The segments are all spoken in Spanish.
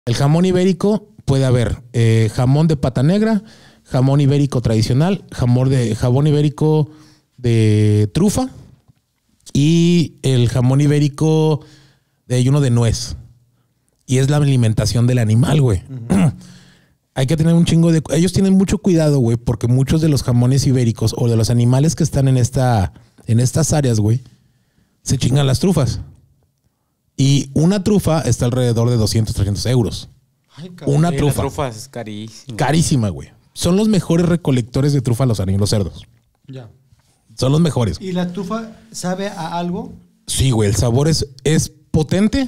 El jamón ibérico puede haber jamón de pata negra, jamón ibérico tradicional, jamón ibérico de trufa y el jamón ibérico de uno de nuez. Y es la alimentación del animal, güey. Hay que tener un chingo de... Ellos tienen mucho cuidado, güey, porque muchos de los jamones ibéricos o de los animales que están en estas áreas, güey, se chingan las trufas. Y una trufa está alrededor de 200, 300 euros. Ay, una trufa. La trufa es carísima. Carísima, güey. Son los mejores recolectores de trufa los cerdos. Ya. Son los mejores. ¿Y la trufa sabe a algo? Sí, güey. El sabor es potente,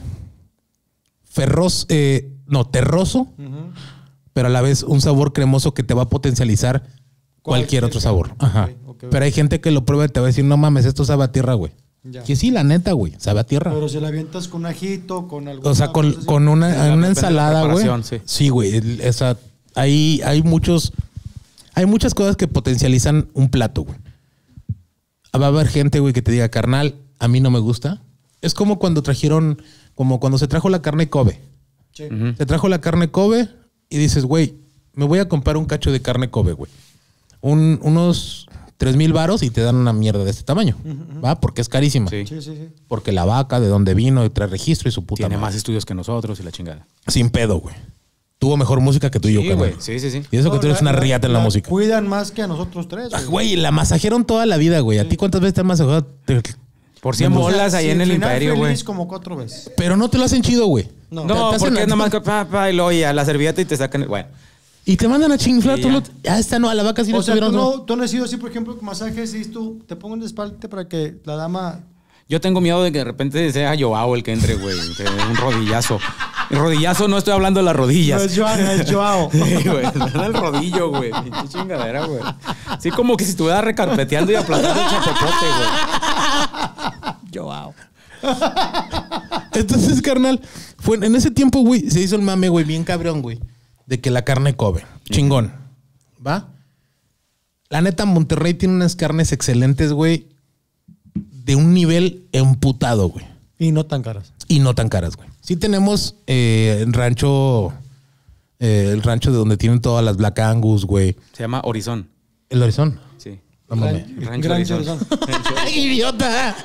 terroso, pero a la vez un sabor cremoso que te va a potencializar cualquier otro sabor. Ajá. Okay. Pero hay gente que lo prueba y te va a decir, no mames, esto sabe a tierra, güey. Ya. Que sí, la neta, güey, sabe a tierra. Pero si la avientas con ajito, con algo. O sea, con una ensalada, güey. Sí, güey. Hay muchas cosas que potencializan un plato, güey. Va a haber gente, güey, que te diga, carnal, a mí no me gusta. Es como cuando se trajo la carne Kobe. Sí. Se trajo la carne Kobe y dices, güey, me voy a comprar un cacho de carne Kobe, güey. Unos 3,000 varos y te dan una mierda de este tamaño. ¿Va? Porque es carísima. Sí. Porque la vaca, de dónde vino, y trae registro y su puta Tiene madre. más estudios que nosotros y la chingada. Sin pedo, güey. Tuvo mejor música que tú y yo, güey. Sí. Y eso que tú eres una riata en la música. Cuidan más que a nosotros tres, güey. Güey, la masajearon toda la vida, güey. ¿A ti cuántas veces te han masajado? Por 100 bolas ahí en el Imperio, güey. Como 4 veces. Pero no te lo hacen chido, güey. No, porque es nomás y luego ya la servilleta y te sacan... Bueno. Y te mandan a chingar todo. Ya está, no, a la vaca sí o sea, tú no has sido así, por ejemplo, con masajes y tú te pongo en la espalda para que la dama... Yo tengo miedo de que de repente sea Joao el que entre, güey. Un rodillazo. El rodillazo, no estoy hablando de las rodillas. No es Joao, es Joao. Sí, güey. Era el rodillo, güey. Qué chingadera, güey. Sí, como que si estuviera recarpeteando y aplastando el chapopote, güey. Joao. Entonces, carnal, en ese tiempo, güey, se hizo el mame, güey, bien cabrón, güey, de que la carne Kobe. Chingón. ¿Va? La neta, Monterrey tiene unas carnes excelentes, güey, de un nivel emputado, güey. Y no tan caras. Güey. Sí tenemos el rancho de donde tienen todas las Black Angus, güey. Se llama Horizon. ¿El Horizon? Sí. No mames. Rancho Horizon. ¡Idiota!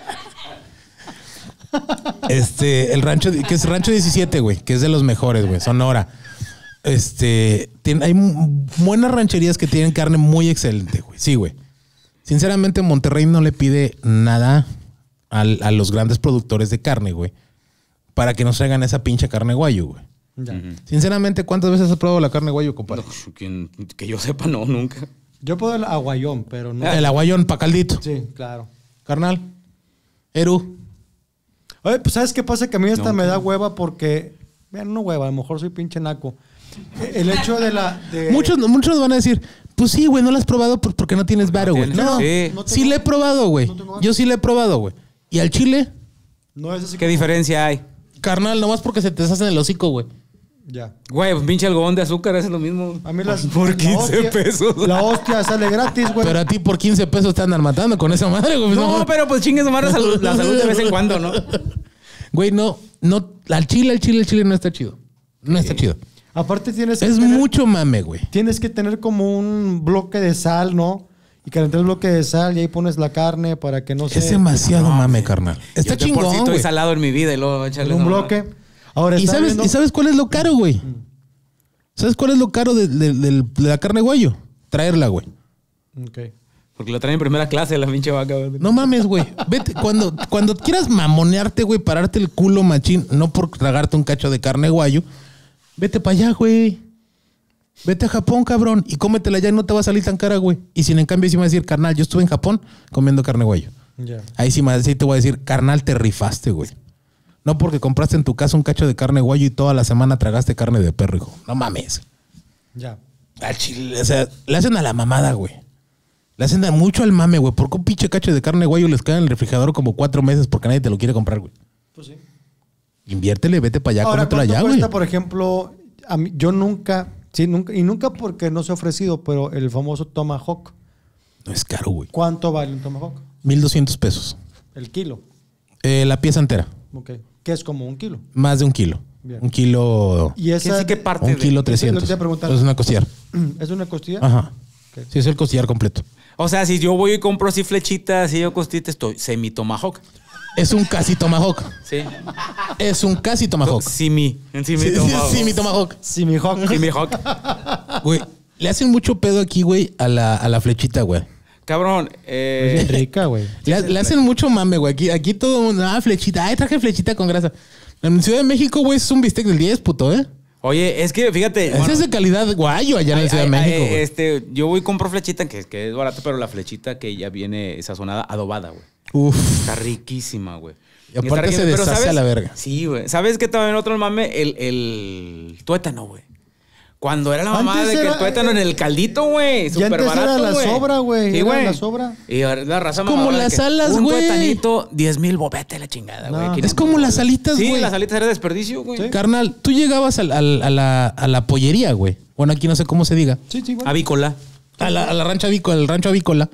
El rancho, que es Rancho 17, güey, que es de los mejores, güey, Sonora. Hay buenas rancherías que tienen carne muy excelente, güey. Sí, güey. Sinceramente, Monterrey no le pide nada a los grandes productores de carne, güey, para que nos traigan esa pinche carne guayo, güey. Sinceramente, ¿cuántas veces has probado la carne guayo, compadre? No, que yo sepa, no, nunca. Yo puedo el aguayón, pero no. El aguayón pa' caldito. Sí, claro. Carnal. Eru. Oye, pues ¿sabes qué pasa? Que a mí esta me da hueva porque... Vean, no hueva, a lo mejor soy pinche naco. El hecho de la... Muchos van a decir, pues sí, güey, no la has probado porque no tienes varo, güey. No, sí la he probado, güey. Yo sí la he probado, güey. ¿Y al chile? No es así. ¿Qué diferencia hay? Carnal, nomás porque se te deshace en el hocico, güey. Ya. Güey, un pinche algodón de azúcar es lo mismo. A mí las... Por 15 pesos. La hostia sale gratis, güey. Pero a ti por 15 pesos te andan matando con esa madre, güey. No, pero pues chingue su madre la salud de vez en cuando, ¿no? Güey, no. Al chile no está chido. No está chido. Aparte tienes que es mucho mame, güey. Tienes que tener como un bloque de sal, ¿no? Y calentar el bloque de sal y ahí pones la carne para que no se... Es demasiado mame, carnal. Está chingón, por si estoy salado en mi vida y luego echarle un bloque. Ahora, ¿Y sabes cuál es lo caro, güey? ¿Sabes cuál es lo caro de la carne guayo? Traerla, güey. Ok. Porque lo traen en primera clase la pinche vaca, güey. No mames, güey. Vete, cuando quieras mamonearte, güey, pararte el culo machín, no por tragarte un cacho de carne guayo, vete para allá, güey. Vete a Japón, cabrón, y cómetela allá y no te va a salir tan cara, güey. Y sin en cambio sí me va a decir, carnal, yo estuve en Japón comiendo carne guayo. Yeah. Ahí sí te voy a decir, carnal, te rifaste, güey. No porque compraste en tu casa un cacho de carne guayo y toda la semana tragaste carne de perro, hijo. No mames. Ya. Al chile, o sea, le hacen a la mamada, güey. Le hacen mucho al mame, güey. Porque un pinche cacho de carne guayo les queda en el refrigerador como 4 meses porque nadie te lo quiere comprar, güey. Pues sí. Inviértele, vete para allá, ahora, cómetelo allá, güey. Cuesta, por ejemplo, a mí, yo nunca porque no se ha ofrecido, pero el famoso Tomahawk. No es caro, güey. ¿Cuánto vale un Tomahawk? 1,200 pesos. ¿El kilo? La pieza entera. Ok. ¿Qué es como 1 kilo? Más de 1 kilo. Bien. Un kilo. ¿Y esa? Sí, ¿qué parte? Un kilo Lo que 300. te iba a preguntar. Es una costillar. ¿Es una costilla? Ajá. Ok. Sí, es el costillar completo. O sea, si yo voy y compro así flechitas, así yo costita, estoy semi-tomahawk. Es un casi tomahawk. Sí. Es un casi tomahawk. Semi-tomahawk. Sí, mi tomahawk. Sí, mi hawk. Semi-hawk. Güey, le hacen mucho pedo aquí, güey, a la flechita, güey. Cabrón, Es bien rica, güey. Le hacen mucho mame, güey. Aquí todo el mundo, flechita. Ay, traje flechita con grasa. En Ciudad de México, güey, es un bistec del 10, puto, ¿eh? oye, es que fíjate. Ese es de calidad guayo allá en la Ciudad de México, güey. Yo voy y compro flechita, que es barato, pero la flechita que ya viene sazonada, adobada, güey. Uf. Está riquísima, güey. Y aparte Está se riquísima, pero deshace ¿sabes? a la verga. Sí, güey. ¿Sabes qué también otro mame? El tuétano, güey. Cuando era la mamá Antes de que era- el tuétano en el caldito, güey. Y Súper antes barato, era la güey. sobra, güey. Sí, Era güey. la sobra. Y ahora la raza Como mamadora de las que alas, un güey. tuetanito, 10,000 bobete la chingada, güey. No. 500 Es como las alitas, Sí, güey. las alitas era desperdicio, güey. Sí. Carnal, tú llegabas a la pollería, güey. Bueno, aquí no sé cómo se diga. Sí, sí, güey. Avícola. A la rancho avícola, al rancho avícola.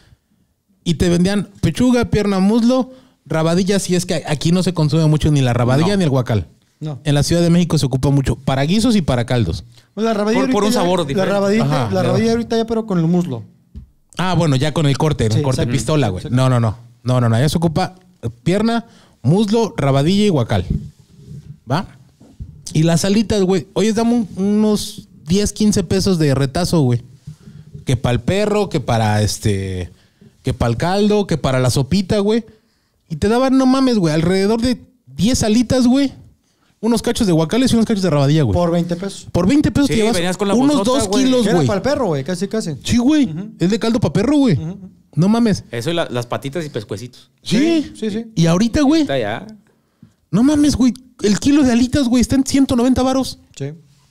Y te vendían pechuga, pierna, muslo, rabadilla. Si es que aquí no se consume mucho ni la rabadilla No. ni el guacal. No. En la Ciudad de México se ocupa mucho para guisos y para caldos. Pues la rabadilla Por un ahorita ya- sabor La diferente. rabadilla, Ajá, la ya. rabadilla ahorita ya, pero con el muslo. Ah, bueno, ya con el corte, Sí, el corte exacto. pistola, güey. Exacto. No. Ya se ocupa pierna, muslo, rabadilla y guacal. ¿Va? Y las alitas, güey. Oye, dame unos 10, 15 pesos de retazo, güey. Que para el perro, que para que para el caldo, que para la sopita, güey. Y te daban, no mames, güey, alrededor de 10 alitas, güey. Unos cachos de guacales y unos cachos de rabadilla, güey. Por 20 pesos. Por 20 pesos Sí, te llevas venías con la unos bolsota, 2 güey. kilos, Que era güey. para el perro, güey. Casi, casi. Sí, güey. Es de caldo para perro, güey. No mames. Eso y las patitas y pescuecitos. Sí. Sí. Y ahorita, güey. Está ya. No mames, güey. El kilo de alitas, güey, está en 190 varos. Sí.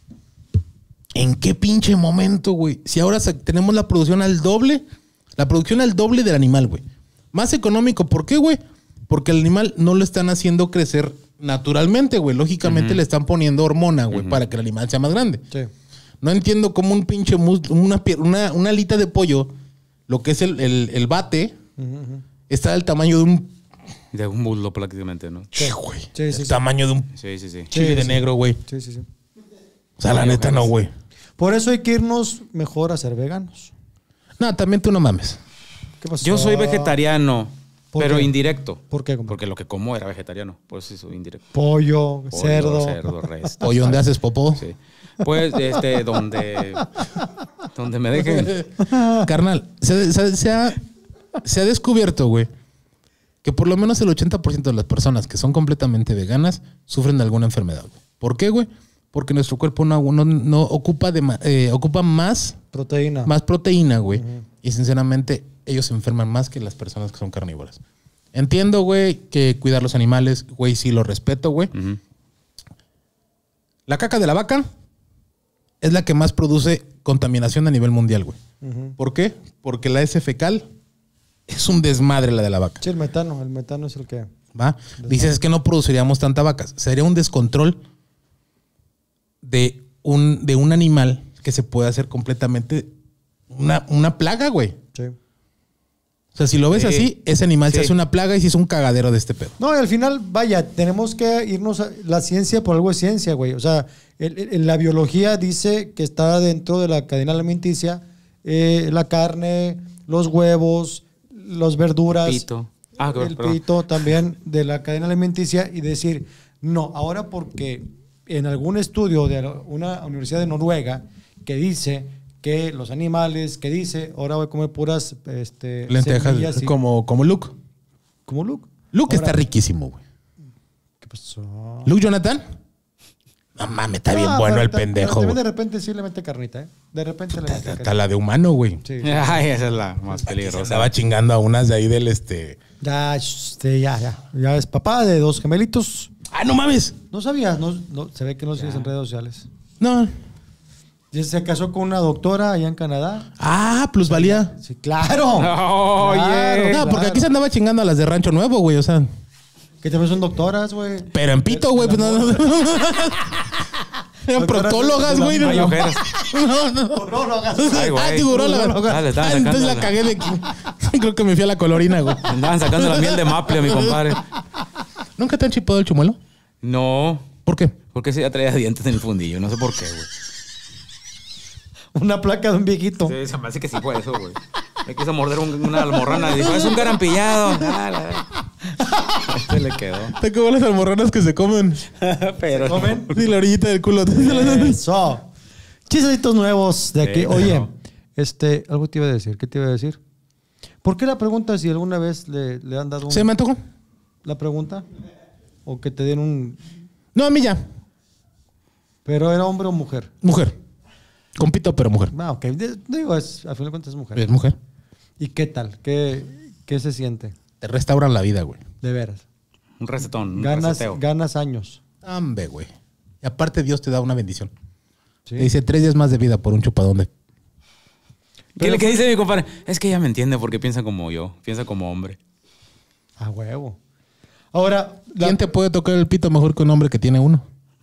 ¿En qué pinche momento, güey? Si ahora tenemos la producción al doble del animal, güey. Más económico. ¿Por qué, güey? Porque el animal no lo están haciendo crecer naturalmente, güey. Lógicamente le están poniendo hormona, güey, para que el animal sea más grande. Sí. No entiendo cómo un pinche una alita de pollo, lo que es el bate, está del tamaño de un... De un muslo prácticamente, ¿no? Che, güey. Sí, El sí. tamaño de un Sí. chile de negro, güey. Sí. O sea, la neta no, güey. Por eso hay que irnos mejor a ser veganos. No, también tú no mames. ¿Qué pasó? Yo soy vegetariano, ¿Por pero qué? indirecto. ¿Por qué? compa? Porque lo que como era vegetariano. Por eso soy indirecto. Pollo, Pollo, cerdo. res. Oye, ¿dónde haces popó? Sí. Pues, donde me dejen. Carnal, se ha descubierto, güey, que por lo menos el 80% de las personas que son completamente veganas sufren de alguna enfermedad, güey. ¿Por qué, güey? Porque nuestro cuerpo no ocupa, ocupa más Proteína. proteína, güey. Y sinceramente, ellos se enferman más que las personas que son carnívoras. Entiendo, güey, que cuidar los animales, güey, sí lo respeto, güey. Ujú. La caca de la vaca es la que más produce contaminación a nivel mundial, güey. ¿Por qué? Porque la heces fecal es un desmadre la de la vaca. Sí, el metano. El metano es el que... ¿Va? Dices es que no produciríamos tanta vacas. Sería un descontrol de un animal que se puede hacer completamente una plaga, güey. Sí. O sea, si lo ves Sí. así, ese animal se Sí. hace una plaga y se hizo un cagadero de este pedo. No, y al final, vaya, tenemos que irnos a la ciencia por algo es ciencia, güey. O sea, la biología dice que está dentro de la cadena alimenticia la carne, los huevos, las verduras, Pito. el perdón. pito también de la cadena alimenticia y decir, no, ahora porque en algún estudio de una universidad de Noruega que dice que los animales, que dice, ahora voy a comer puras Lentejas, semillas y- como Luke. ¿Como Luke? Luke Ahora- está riquísimo, güey. ¿Qué pasó? Luke Jonathan. No mames, está bien Ah, bueno pero el pendejo, también güey. de repente sí le mete carnita, ¿eh? De repente le mete Hasta carnita. la de humano, güey. Sí. Ay, esa es la más Se peligrosa. estaba chingando a unas de ahí del Ya, ya es papá de 2 gemelitos. ¡Ah, no mames! No sabías, no, se ve que no sigues en redes sociales. No. Y se casó con una doctora allá en Canadá. Ah, plusvalía. Sí, claro. Oye. Claro, No, porque claro. aquí se andaba chingando a las de Rancho Nuevo, güey. O sea. Que también son doctoras, güey. Pero en pito, güey. Pues no. Eran Doctoras protólogas, de la- güey. Hay ojeras. No. Urologas. Ay, güey. Ah, tiburólogas. Dale, Ah, entonces la cagué de creo que me fui a la colorina, güey. Andaban sacando la miel de maple a mi compadre. ¿Nunca te han chipado el chumuelo? No. ¿Por qué? Porque ese ya traía dientes en el fundillo. No sé por qué, güey. Una placa de un viejito. Sí, se me hace que sí fue eso, güey. Me quiso morder una almorrana y dijo, es un garampillado. Se le quedó. Te como las almorranas que se comen. Pero ¿Comen? Sí, la orillita del culo. Eso. Chistecitos nuevos de aquí. Sí, Oye, claro. algo te iba a decir. ¿Qué te iba a decir? ¿Por qué la pregunta si alguna vez le han dado ¿Se me antojó? la pregunta? ¿O que te den un... No, a mí ya. ¿Pero era hombre o mujer? Mujer. Compito, pero mujer. Ah, ok. Digo, a fin de cuentas es mujer. Es mujer. ¿Y qué tal? ¿Qué se siente? Te restauran la vida, güey. De veras. un recetón, un reseteo. Ganas años. Ambe, güey. Y aparte Dios te da una bendición. ¿Sí? Te dice 3 días más de vida por un chupadón de... ¿Qué dice mi compadre? Es que ella me entiende porque piensa como yo, piensa como hombre. A huevo. Ahora, ¿Quién te puede tocar el pito mejor que un hombre que tiene uno?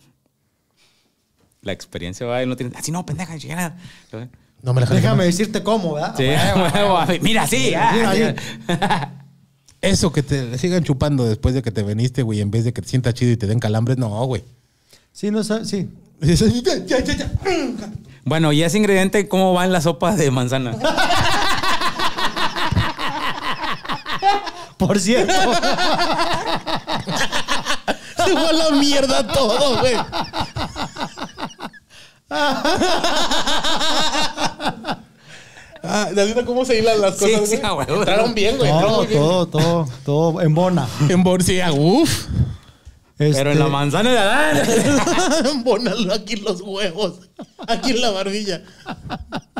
La experiencia va y no tiene. Así no, pendeja, chingada. No me la jales déjame más. decirte cómo, ¿verdad? Sí, mira, sí. Eso que te sigan chupando después de que te veniste, güey, en vez de que te sientas chido y te den calambres, no, güey. Sí, no sabes, sí. Ya. Bueno, y ese ingrediente, ¿cómo va en la sopa de manzana? Por cierto. Se fue a la mierda todo, güey. David, ¿cómo se hilan las cosas? Sí, güey? güey. Entraron bien, güey. entraron muy bien. Todo en bona. En bolsilla, uff. Pero en la manzana de Adán. Embónalo aquí en los huevos. Aquí en la barbilla.